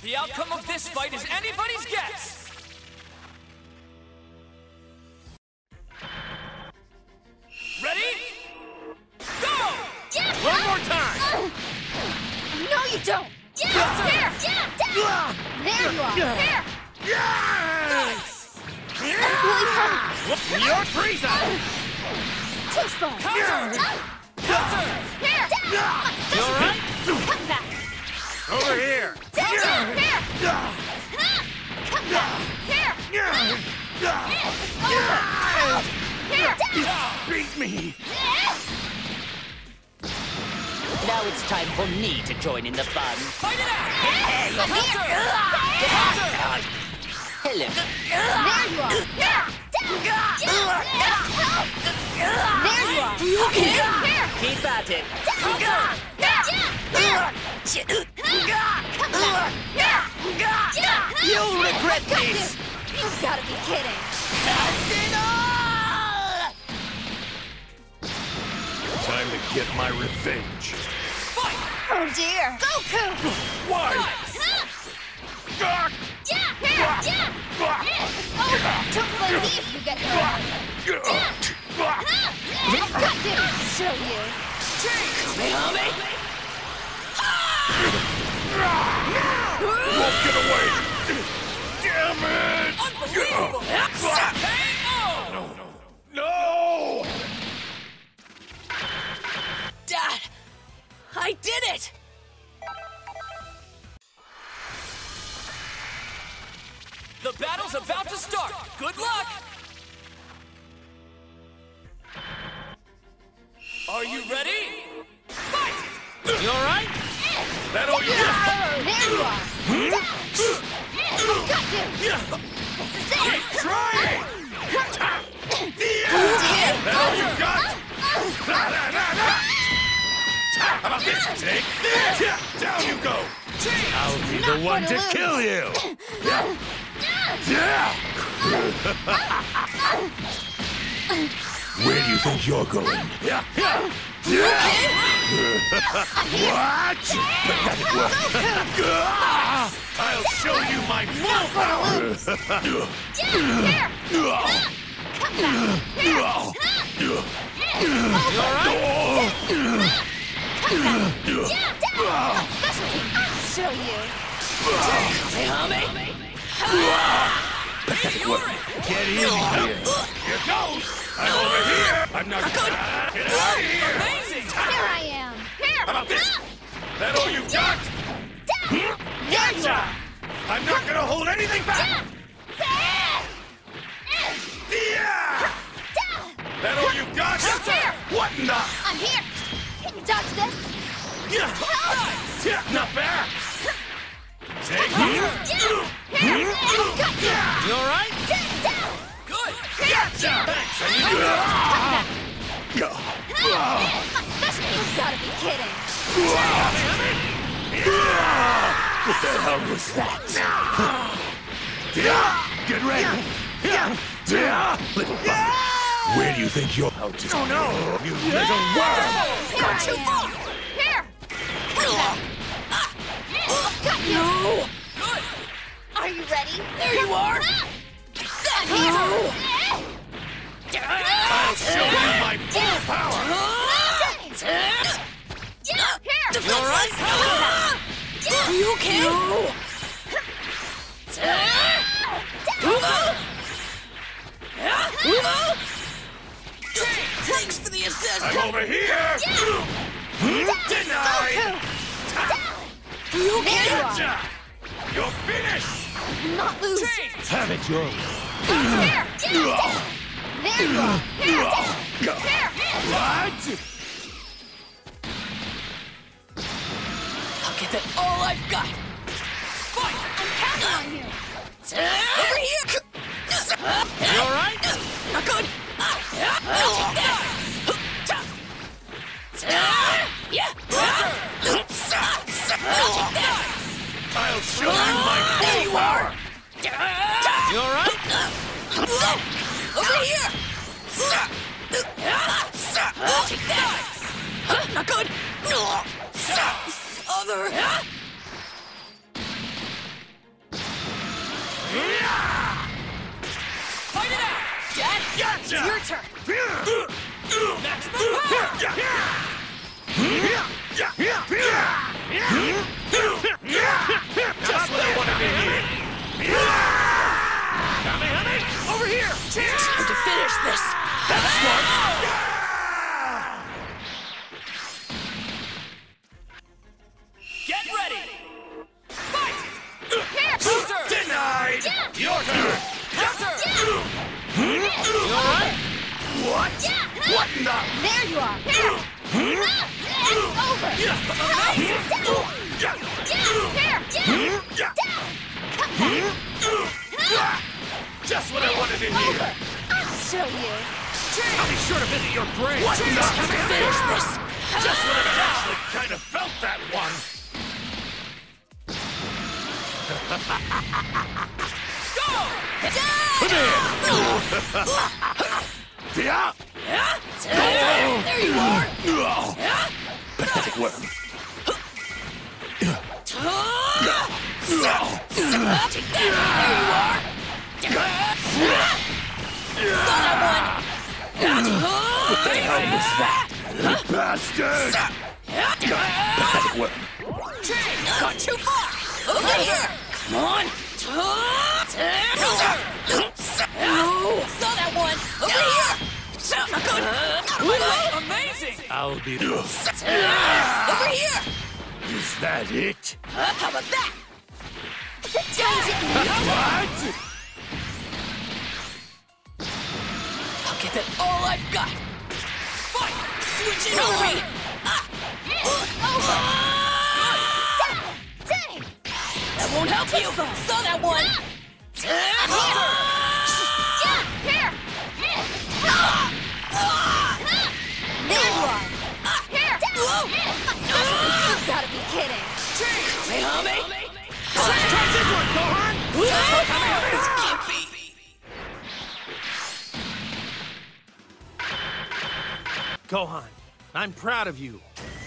The outcome of this fight is anybody's guess! Ready? Go! Yeah! One more time! No, you don't! Yeah! Here! Yeah! There you are! Here! Nice! Really hard! You're freezing! Too slow! Counter! Counter! Here! You alright? Come back! Over here! Here! Come back! Here! Here! Beat me! Now it's time for me to join in the fun. Fight it out! Hello. There you are! There you are! You okay? Here! Keep at it. Come back! You'll regret this. You've got to be kidding! Time to get my revenge. Oh dear! Goku! Why? Don't believe you get hurt! I've got to show you! Won't get away! Damn it! Unbelievable! No! Dad, I did it. The battle's about to start! Good luck! Are you ready? Fight! You alright? That all you got? There you are! I've got to! Keep trying! That all you got? How about this? Take this! Down you go! I'll be the one to kill you! Where do you think you're going? What? Pathetic work! I'll show you my full power! Show you! Pathetic work! Get in here! Here goes! I'm over here! I'm not good! Get out of here! Amazing! Here I am! Here! How about this? That all you got? There you are! I'm not gonna hold anything back! That all you got? What in the? I'm here! Can you dodge this? Not bad! Take Here! it! You alright? Good! Thanks! You've got to be kidding! What the hell was that? Get ready! Little bug. Where do you think you're? Oh no! You little worm! Gone too far! Here! Got you! Good! Are you ready? There you are. I'll show you my full power! Here! You alright? Are you okay? Thanks for the assist. I'm over here! Denied! Are you okay? Gotcha! You're finished! Not lose! Have it your way. Here! There you are! Here! What? I'll give it all I've got. Fight! I'm counting on you! Over here. You alright? Not good. I'll take that. I'll show you my full power! You alright? Over here. I'll take that. Not good. Other. Fight it out! Dad, Gotcha! it's your turn. Maximum power! Just what I wanted to hear. Over here! Time to finish this. That's smart. Get ready! Fight! Here. Counter! Denied. Yeah. Your turn. Counter! You alright? What? Yeah. What in the? There you are. Here. It's over. Down. Yeah. Here. Yeah. Down. Come on. Just what I wanted to hear. Over. I'll show you. I'll be sure to visit your grave! What in the? Time to finish this. Just when I actually kind of felt that one. Go! Yeah. There you are. Pathetic worm. There you are. Saw that one. What the hell was that? Bastard! Pathetic worm. Not too far. Over here. Come on. Saw that one. Over here. Not good. Out of my way. Amazing! I'll be. Over here. Is that it? How about that? What? I'll give it all I've got. Fight! Switch it over me. Dang. That won't help you. Saw that one. Yeah. Here. There you are. Here. Down. You've got to be kidding. Kamehameha. Try this one, Gohan! This can't be. Gohan, I'm proud of you.